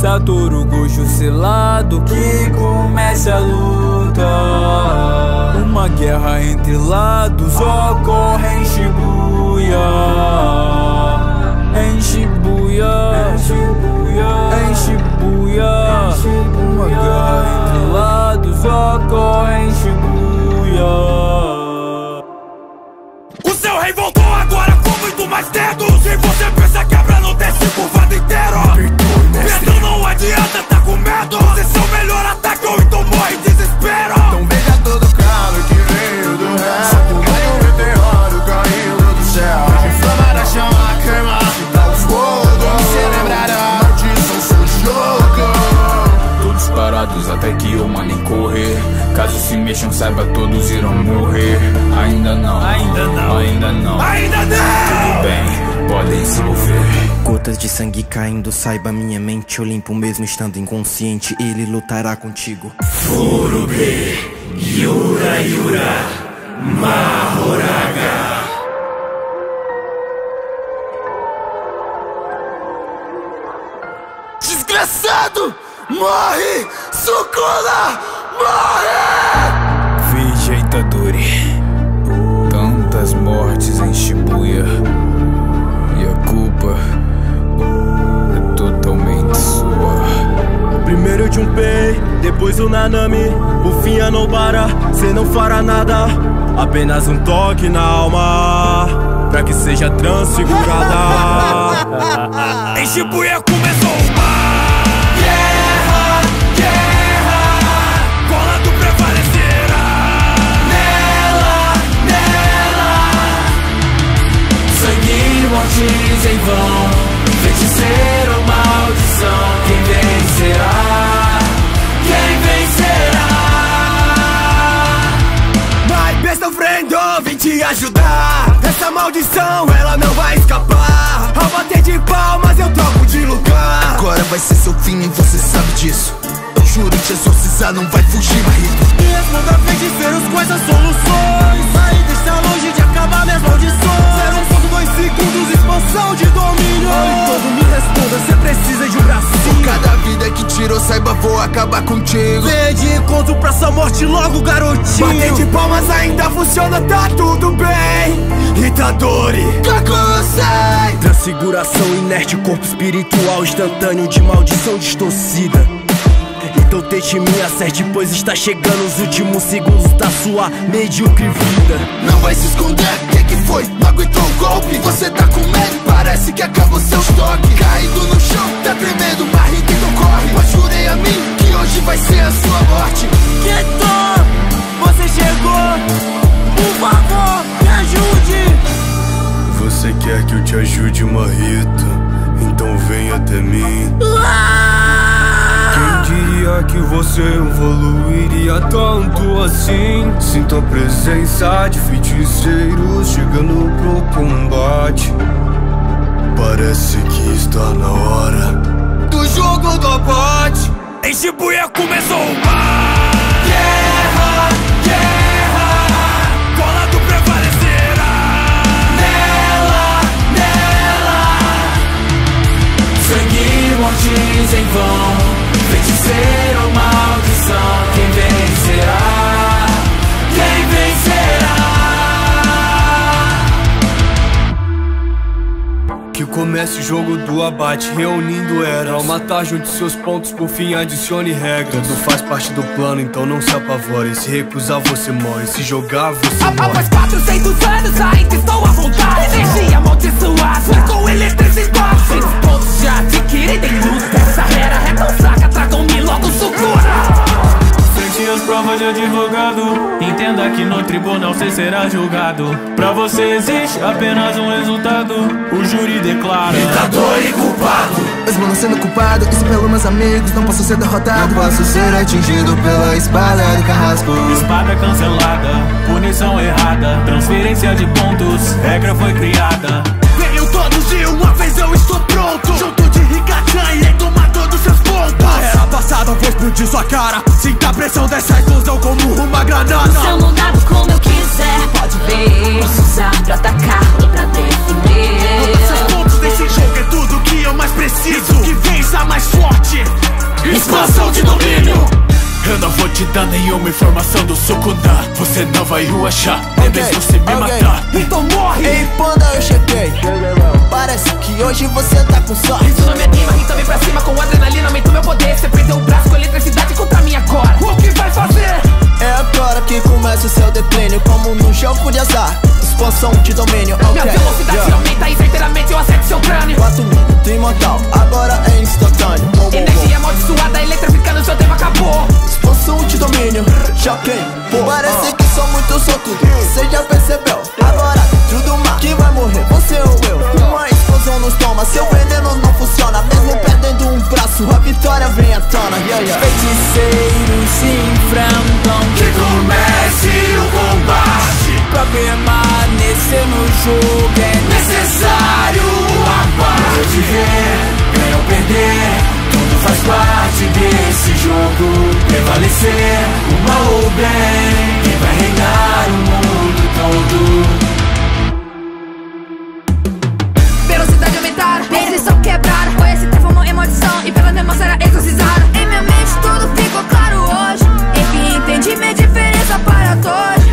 Satoru Gojo selado, que comece a luta. Uma guerra entre lados ocorre em Shibuya. Em Shibuya, em Shibuya. Uma guerra entre lados ocorre em Shibuya. O seu rei voltou agora com muito mais dedos. E você pensa que a quebra não desce curvado inteiro. Medo não adianta, tá com medo. Esse é o melhor ataque ou então morre em desespero. Então veja todo o calor que veio do réu. Só que o meteoro caindo do céu. Inflama da chama, queima, dá os rodos. Se lembrará, maldição, sou jogo. Todos parados até que eu mandem correr. Caso se mexam, saiba, todos irão morrer. Ainda não, ainda não, ainda não, ainda não. Tudo bem, podem se mover. Gotas de sangue caindo, saiba minha mente. Eu limpo mesmo estando inconsciente. Ele lutará contigo. Furube, Yura Yura, Mahoraga. Desgraçado! Morre! Sukuna! Morre! Veja, Itadori, tantas mortes em Shibuya, e a culpa é totalmente sua. Primeiro o Junpei, depois o Nanami, por fim a Nobara. Cê não fará nada, apenas um toque na alma, pra que seja transfigurada. Em Shibuya começou o mar. Mortes em vão, feiticeiro ou maldição. Quem vencerá? Quem vencerá? My best friend, eu vim te ajudar. Essa maldição, ela não vai escapar. Ao bater de palmas, eu troco de lugar. Agora vai ser seu fim e você sabe disso. Eu juro te exorcizar, não vai fugir, marido. Mesmo da feiticeiros com essas soluções, ainda está longe de acabar minhas maldições. 0,2 segundos, expansão de domínio. Todo me responda, cê precisa de um bracinho. Cada vida que tirou, saiba, vou acabar contigo. Vem de encontro pra essa morte logo, garotinho. Bater de palmas ainda funciona, tá tudo bem. Itadori, Kakusei. Transfiguração inerte, corpo espiritual instantâneo de maldição distorcida. Então tente me acerte, pois está chegando os últimos segundos da sua medíocre vida. Não vai se esconder, que foi? Não aguentou o golpe? Você tá com medo? Parece que acabou seu estoque. Caído no chão, tá tremendo, barriga e não corre. Mas jurei a mim que hoje vai ser a sua morte. Keto, você chegou, por favor, me ajude. Você quer que eu te ajude, Marrito? Então vem até mim. Quem diria que você evoluiria tanto assim? Sinto a presença de feiticeiros chegando pro combate. Parece que está na hora do jogo do abate. Em Shibuya começou o mar. Guerra, guerra, Colado prevalecerá. Nela, nela. Sangue, mortes em vão, feiticeiro ou maldição. Quem vencerá? Quem vencerá? que comece o jogo do abate, reunindo eras. Ao matar, junte seus pontos, por fim adicione regras. Tudo faz parte do plano, então não se apavore. Se recusar você morre, se jogar você morre. Após 400 anos ainda estou à vontade. Energia amaldiçoada, com eletricidade. 6 pontos já adquiridos em luz. Essa era é tão fraca, tragam-me logo sucura. Frente às provas de advogado, entenda que no tribunal você será julgado. Pra você existe apenas um resultado, o júri declara ditador e culpado. Mesmo não sendo culpado, isso pelos meus amigos, não posso ser derrotado. Não posso ser atingido pela espada do carrasco. Espada cancelada, punição errada, transferência de pontos, regra foi criada. Venham todos de uma vez, eu estou pronto. Junto de Rikachan, irei tomar todos seus pontos. Era passada, vou explodir sua cara. Sinta a pressão dessa explosão como uma granada. O céu moldado como eu quiser, pode ver. Posso usar pra atacar ou pra defender. Seus pontos desse jogo é tudo que eu mais preciso que vença mais forte. Expansão de domínio. Eu não vou te dar nenhuma informação do Sukuna. Você não vai o achar, nem mesmo se me matar. Então morre! Ei, Panda, eu cheguei. Parece que hoje você tá com sorte. Isso não me anima, então vem pra cima com adrenalina. Aumenta o meu poder, você perdeu o braço com eletricidade contra mim agora. O que vai fazer? É agora que começa o seu declínio, como num jogo de azar. Expansão de domínio, ok. Minha velocidade aumenta e certeiramente eu acerto seu crânio. 4 minutos imortal, agora é instantâneo. Energia amaldiçoada, eletrificando, seu tempo acabou. Expansão de domínio, choquei. Parece que sou muito sortudo, você já percebeu? Agora dentro do mar, quem vai morrer? Você ou eu? Uma explosão nos toma, seu veneno não funciona. Mesmo perdendo um braço, a vitória vem à tona. Feiticeiros se enfrentam, que comece o combate. pra permanecer no jogo é necessário abate. Ganhar ou perder, tudo faz parte desse jogo. Prevalecer, o mal ou o bem, quem vai reinar o mundo todo. Velocidade aumentar, resistão quebrar. Conhece transformou em maldição e pela demôncia será exorcizado. Em minha mente tudo ficou claro hoje. Enfim, entendi minha diferença para todos.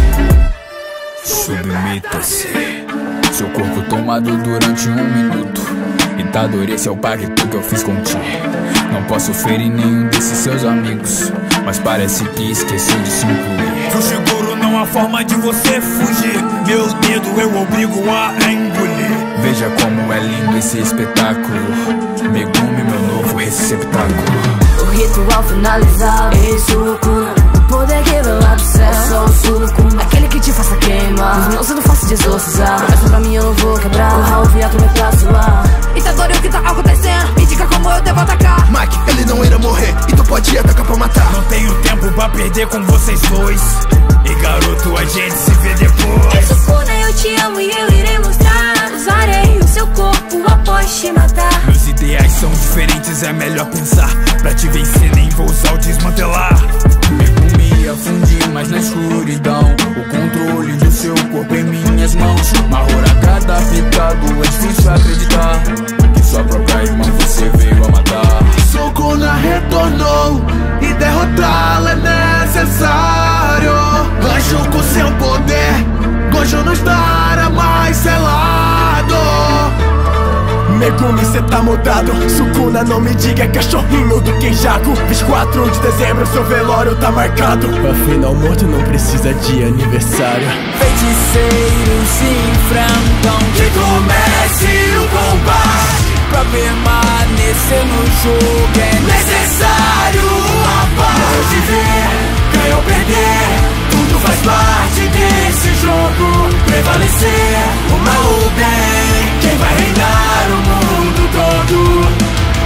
Submeta-se. Seu corpo tomado durante 1 minuto. Itadori, esse é o pacto que eu fiz contigo. Não posso ferir nenhum desses seus amigos, mas parece que esqueceu de se incluir. Fushiguro não há forma de você fugir. Meu dedo eu obrigo a engolir. Veja como é lindo esse espetáculo. Megumi, meu novo receptáculo. O ritual finalizado. Ei, Sukuna, o poder que vem lá do céu. Eu sou o Sukuna, aquele que te faça queimar. Os meus eu não faço de exorcizar. Promessa pra mim eu não vou quebrar. O Raul viato me pra suar. Itadori, o que tá acontecendo? Me diga como eu devo atacar. Mike, ele não irá morrer, e tu pode atacar pra matar. Não tenho tempo pra perder com vocês dois. E garoto, a gente se vê depois. Sukuna, eu te amo e eu irei mostrar. Usarei o seu corpo após te matar. Meus ideais são diferentes, é melhor pensar. Pra te vencer nem vou usar o desmantelar. Megumi afundi mais na escuridão. O controle do seu corpo em minhas mãos. Mahoraga adaptado, é difícil acreditar que sua própria irmã você veio a matar. Sukuna retornou e derrotá-la é necessário. Anjo com seu poder, Gojo não estará mais selado. Megumi, cê tá mudado. Sukuna, não me diga cachorrinho do Kenjaku. 24 de dezembro, seu velório tá marcado. Afinal, morto não precisa de aniversário. Feiticeiros se enfrentam, que comece o combate. pra permanecer no jogo é necessário abate. Ganhar ou perder, tudo faz parte desse jogo. Prevalecer, o mal ou o bem, quem vai reinar o mundo todo.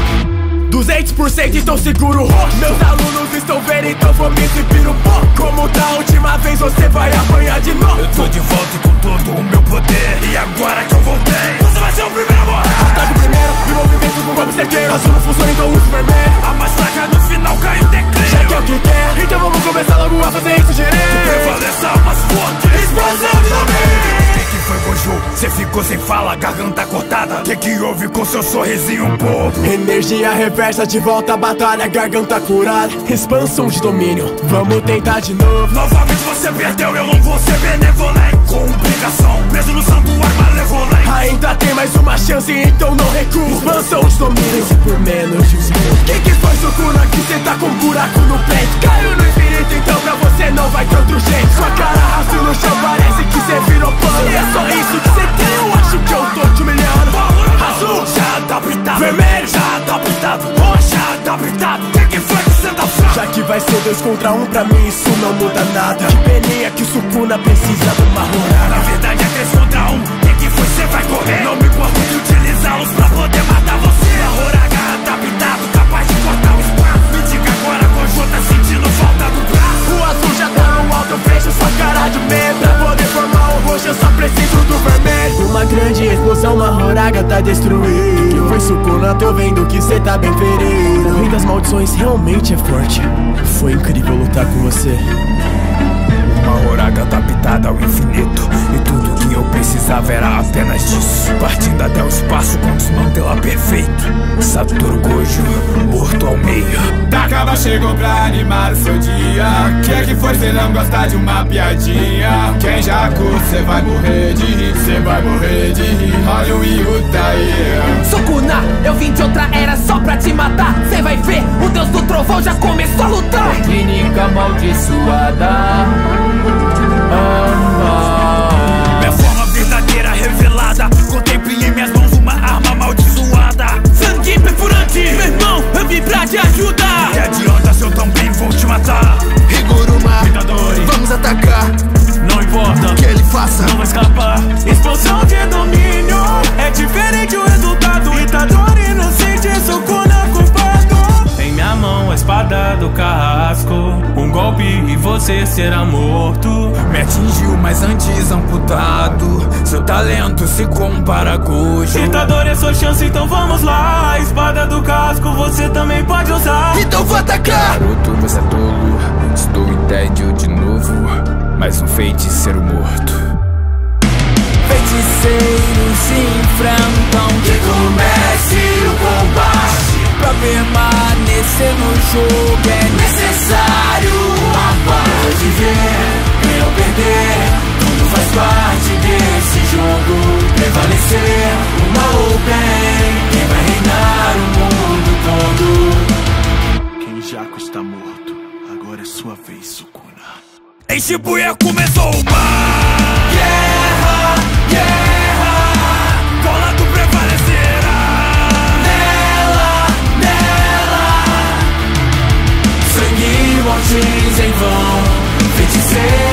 200% então seguro o rosto. Meus alunos estão vendo, então vou me exibir um pouco. Como da última vez você vai apanhar de novo. Eu tô de volta com todo o meu poder. E agora que eu voltei, você vai ser o primeiro a morrer. Ataque primeiro, e movimento com golpe certeiro. Azul não funciona, então uso vermelho. A mais fraca no final cai o declínio. Já que é o que quer, então vamos começar logo a fazer isso direito. Prevaleça mais forte, explosão de domínio. Que foi, Gojo? Cê ficou sem fala, garganta cortada. Que houve com seu sorrisinho bobo? Energia reversa, de volta à batalha, garganta curada. Expansão de domínio, vamos tentar de novo. Novamente você perdeu, eu não vou ser benevolente. Complicação, preso no santuário malevolente. Ainda tem mais uma chance, então não recua. Expansão de domínio, por menos de um segundo. Que foi, Sukuna, que cê tá com um buraco no peito? Caiu no infinito, então pra você não vai ter outro jeito. Sua cara rasga no chão, parece que cê virou pano. E é só isso que cê tem, eu acho que eu tô te humilhando. Azul, já tá pintado. Vermelho, já tá pintado. Roxa, tá pintado. Que foi que cê tá fraco? Já que vai ser 2 contra 1, pra mim isso não muda nada. Que peninha que o Sukuna precisa de uma rodada. Na verdade é 3 contra 1. Que foi, cê vai correr. Não me importa de utilizá-los pra poder matar você. Mahoraga adaptado, capaz de cortar o espaço. Me diga agora, Gojo, tá sentindo falta do braço. O azul já tá no alto, eu fecho sua cara de medo. Pra poder formar o roxo eu só preciso do vermelho. Uma grande explosão, Mahoraga tá destruído. Que foi, Sukuna, tô vendo que cê tá bem ferido. O rei das maldições realmente é forte. Foi incrível lutar com você. O mal moraga adaptada ao infinito. E tudo que eu precisava era apenas disso. Partindo até o espaço com desmantela perfeito. Satoru Gojo, morto ao meio. Takaba chegou pra animar o seu dia. Que foi cê não gosta de uma piadinha? Quem já curte cê vai morrer de rir, cê vai morrer de rir. Olha o Yuta aí. Sukuna, eu vim de outra era só pra te matar. Cê vai ver, o deus do trovão já começou a lutar. Técnica amaldiçoada. Minha forma verdadeira revelada. Contemple em minhas mãos uma arma amaldiçoada. Sangue perfurante, meu irmão, eu vim pra te ajudar. Que adianta se eu também vou te matar. Riguruma, Pitadori, vamos atacar. não importa O que ele faça, não vai escapar. Explosão de domínio, é diferente o resultado. Pitadori não sente Sukuna culpado. Em minha mão a espada do carrasco. Um golpe e você será morto. Me atingiu, mas antes amputado. Seu talento se compara a Gojo. Pitadori é sua chance, então vamos lá. A espada do casco você também pode usar. então vou atacar. Garoto, você é tolo. Estou em tédio de novo. Mais um feiticeiro morto. Feiticeiros se enfrentam. Que comece o combate. Pra permanecer no jogo é Necessário uma paz de ver. Ganhar ou perder, tudo faz parte desse jogo. Prevalecer, o mal ou o bem. Quem vai reinar o mundo todo? Kenjaku está morto, agora é sua vez, Sukuna. Em Shibuya começou uma guerra, guerra. Qual lado prevalecerá? Nela, nela. Sangue e mortes em vão. Feiticeiro